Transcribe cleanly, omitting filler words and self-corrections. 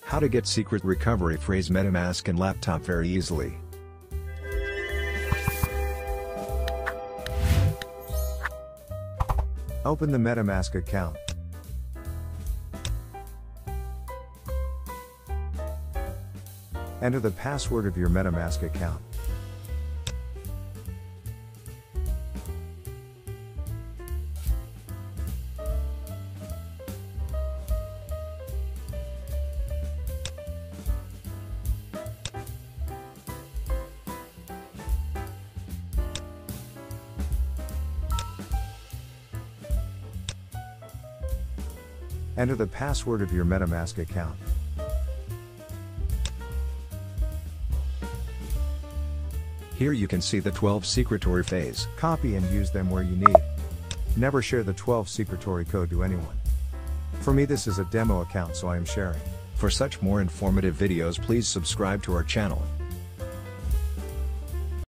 How to get secret recovery phrase Metamask and laptop very easily. Open the Metamask account. Enter the password of your Metamask account. Enter the password of your Metamask account. Here you can see the 12 secretory phrase. Copy and use them where you need. Never share the 12 secretory code to anyone. For me, this is a demo account, so I am sharing. For such more informative videos, please subscribe to our channel.